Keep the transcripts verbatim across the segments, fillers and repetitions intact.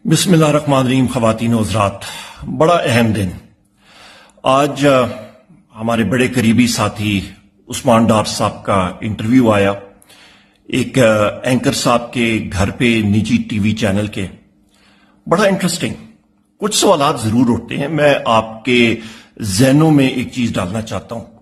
बिस्मिल्लाहिर्रहमानिर्रहीम। ख़वातीन व हज़रात, बड़ा अहम दिन आज हमारे बड़े करीबी साथी उस्मान डार साहब का इंटरव्यू आया एक एंकर साहब के घर पे निजी टीवी चैनल के। बड़ा इंटरेस्टिंग, कुछ सवालात जरूर उठते हैं। मैं आपके ज़हनों में एक चीज डालना चाहता हूं।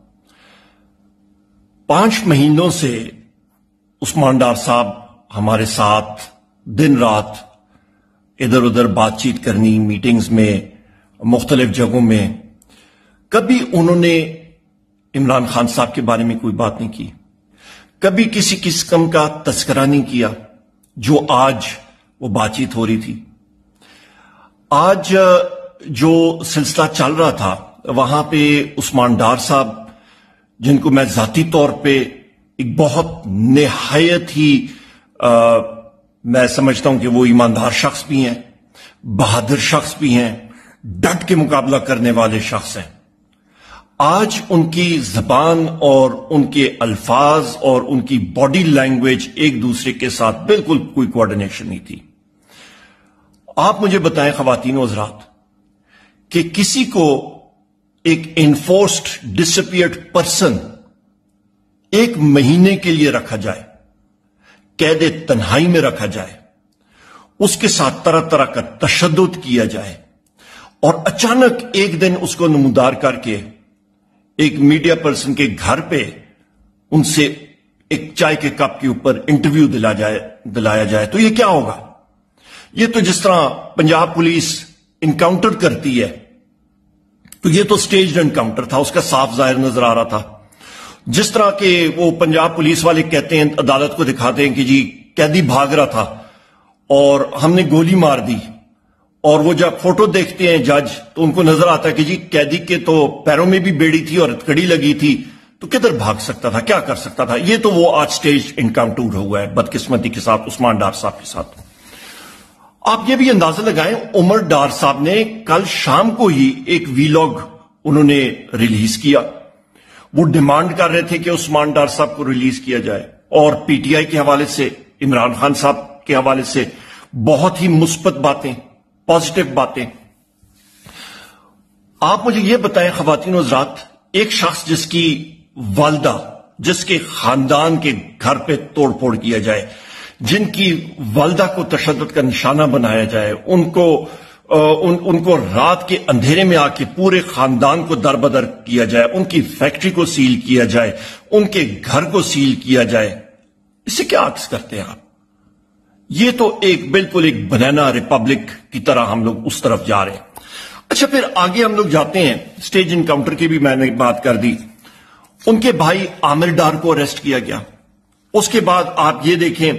पांच महीनों से उस्मान डार साहब हमारे साथ दिन रात इधर उधर बातचीत करनी, मीटिंग्स में, मुख्तलिफ जगहों में। कभी उन्होंने इमरान खान साहब के बारे में कोई बात नहीं की, कभी किसी किस्म का तस्करा नहीं किया जो आज वो बातचीत हो रही थी। आज जो सिलसिला चल रहा था वहां पे उस्मान डार साहब, जिनको मैं जाती तौर पे एक बहुत निहायत ही आ, मैं समझता हूं कि वो ईमानदार शख्स भी हैं, बहादुर शख्स भी हैं, डट के मुकाबला करने वाले शख्स हैं। आज उनकी जबान और उनके अल्फाज और उनकी बॉडी लैंग्वेज एक दूसरे के साथ बिल्कुल कोई कोऑर्डिनेशन नहीं थी। आप मुझे बताएं ख़वातीन व हज़रात कि किसी को एक इन्फोर्स्ड डिसअपियर्ड पर्सन एक महीने के लिए रखा जाए, कैदे तन्हाई में रखा जाए, उसके साथ तरह तरह का तशद्दुद किया जाए और अचानक एक दिन उसको नमूदार करके एक मीडिया पर्सन के घर पे उनसे एक चाय के कप के ऊपर इंटरव्यू दिला जाए दिलाया जाए तो ये क्या होगा? ये तो जिस तरह पंजाब पुलिस इनकाउंटर करती है, तो ये तो स्टेज्ड एनकाउंटर था, उसका साफ जाहिर नजर आ रहा था। जिस तरह के वो पंजाब पुलिस वाले कहते हैं, अदालत को दिखाते हैं कि जी कैदी भाग रहा था और हमने गोली मार दी, और वो जब फोटो देखते हैं जज तो उनको नजर आता है कि जी कैदी के तो पैरों में भी बेड़ी थी और हथकड़ी लगी थी, तो किधर भाग सकता था, क्या कर सकता था? ये तो वो आज स्टेज इनकाउंटर हुआ है बदकिस्मती के साथ, उस्मान डार साहब के साथ। आप ये भी अंदाजा लगाएं, उमर डार साहब ने कल शाम को ही एक वीलॉग उन्होंने रिलीज किया। वो डिमांड कर रहे थे कि उस्मान डार साहब को रिलीज किया जाए, और पीटीआई के हवाले से, इमरान खान साहब के हवाले से बहुत ही मुस्बत बातें, पॉजिटिव बातें। आप मुझे यह बताएं ख़वातीन व हज़रात, एक शख्स जिसकी वालदा, जिसके खानदान के घर पे तोड़ फोड़ किया जाए, जिनकी वालदा को तशद्दुद का निशाना बनाया जाए, उनको उन, उनको रात के अंधेरे में आके पूरे खानदान को दरबदर किया जाए, उनकी फैक्ट्री को सील किया जाए, उनके घर को सील किया जाए, इसे क्या अक्स करते हैं आप? ये तो एक बिल्कुल एक बनाना रिपब्लिक की तरह हम लोग उस तरफ जा रहे हैं। अच्छा, फिर आगे हम लोग जाते हैं, स्टेज इनकाउंटर की भी मैंने बात कर दी। उनके भाई आमिर डार को अरेस्ट किया गया। उसके बाद आप ये देखें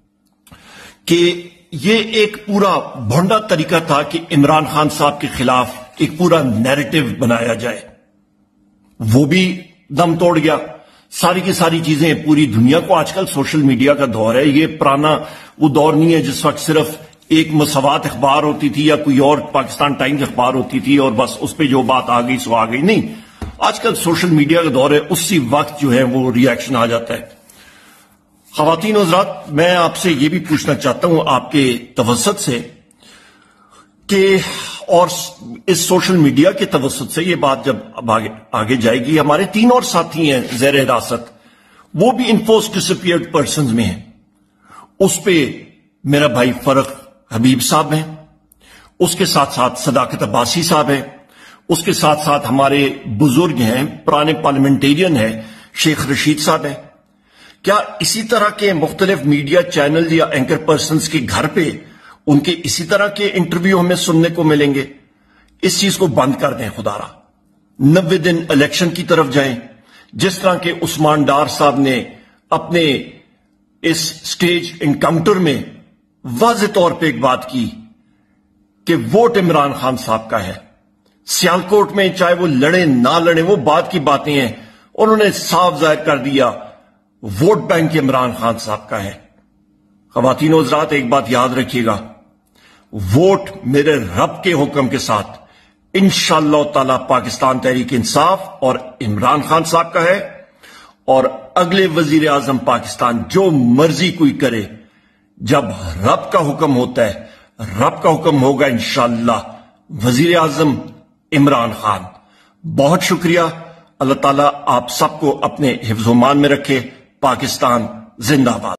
कि ये एक पूरा भोंडा तरीका था कि इमरान खान साहब के खिलाफ एक पूरा नैरेटिव बनाया जाए, वो भी दम तोड़ गया। सारी की सारी चीजें पूरी दुनिया को, आजकल सोशल मीडिया का दौर है, ये पुराना वो दौर नहीं है जिस वक्त सिर्फ एक मसवात अखबार होती थी या कोई और पाकिस्तान टाइम्स अखबार होती थी और बस उस पर जो बात आ गई सो आ गई। नहीं, आजकल सोशल मीडिया का दौर है, उसी वक्त जो है वो रिएक्शन आ जाता है। ख़वातीन व हज़रात, मैं आपसे ये भी पूछना चाहता हूं आपके तवस्सुत से कि, और इस सोशल मीडिया के तवस्सुत से ये बात जब अब आगे, आगे जाएगी, हमारे तीन और साथी हैं ज़ेर हिरासत, वो भी इन्फोर्स्ड डिसअपियर्ड पर्सन्स में हैं। उस पे मेरा भाई फरक हबीब साहब हैं, उसके साथ साथ सदाकत अब्बासी साहब हैं, उसके साथ साथ हमारे बुजुर्ग हैं, पुराने पार्लियामेंटेरियन हैं, शेख रशीद साहब हैं। क्या इसी तरह के मुख्तलिफ मीडिया चैनल या एंकर पर्सन्स के घर पे उनके इसी तरह के इंटरव्यू हमें सुनने को मिलेंगे? इस चीज को बंद कर दें खुदारा। नब्बे दिन इलेक्शन की तरफ जाएं। जिस तरह के उस्मान डार साहब ने अपने इस स्टेज इनकाउंटर में वाज़ेह तौर पे एक बात की कि वोट इमरान खान साहब का है, सियालकोट में चाहे वो लड़े ना लड़े वो बात की बातें हैं, उन्होंने साफ जाहिर कर दिया वोट बैंक इमरान खान साहब का है। ख़वातीन व हज़रात, एक बात याद रखिएगा, वोट मेरे रब के हुक्म के साथ इंशाअल्लाह ताला पाकिस्तान तहरीक इंसाफ और इमरान खान साहब का है, और अगले वजीर आजम पाकिस्तान जो मर्जी कोई करे, जब रब का हुक्म होता है, رب کا حکم ہوگا انشاءاللہ وزیر اعظم عمران خان۔ بہت شکریہ، اللہ تعالیٰ آپ سب کو اپنے حفظ و امان میں رکھے۔ پاکستان زندہ باد۔